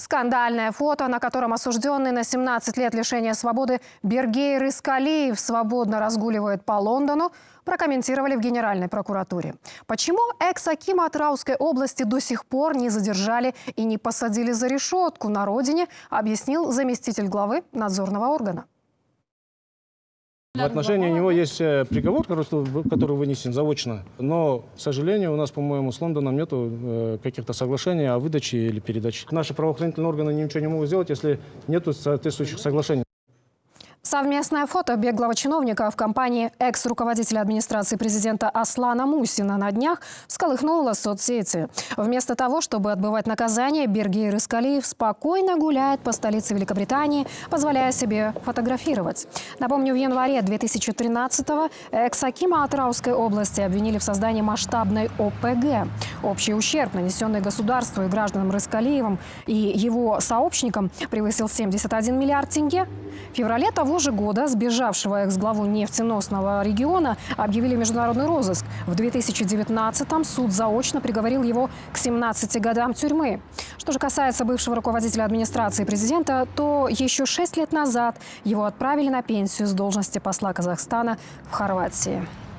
Скандальное фото, на котором осужденный на 17 лет лишения свободы Бергей Рыскалиев свободно разгуливает по Лондону, прокомментировали в Генеральной прокуратуре. Почему экс-акима Атырауской области до сих пор не задержали и не посадили за решетку на родине, объяснил заместитель главы надзорного органа. В отношении него есть приговор, который вынесен заочно. Но, к сожалению, у нас, по-моему, с Лондоном нету каких-то соглашений о выдаче или передаче. Наши правоохранительные органы ничего не могут сделать, если нету соответствующих соглашений. Совместное фото беглого чиновника в компании экс-руководителя администрации президента Аслана Мусина на днях всколыхнуло соцсети. Вместо того, чтобы отбывать наказание, Бергей Рыскалиев спокойно гуляет по столице Великобритании, позволяя себе фотографировать. Напомню, в январе 2013-го экс-акима Атырауской области обвинили в создании масштабной ОПГ. Общий ущерб, нанесенный государству и гражданам Рыскалиевым и его сообщникам, превысил 71 миллиард тенге. В феврале того же года сбежавшего экс-главу нефтеносного региона объявили международный розыск. В 2019-м суд заочно приговорил его к 17 годам тюрьмы. Что же касается бывшего руководителя администрации президента, то еще 6 лет назад его отправили на пенсию с должности посла Казахстана в Хорватии.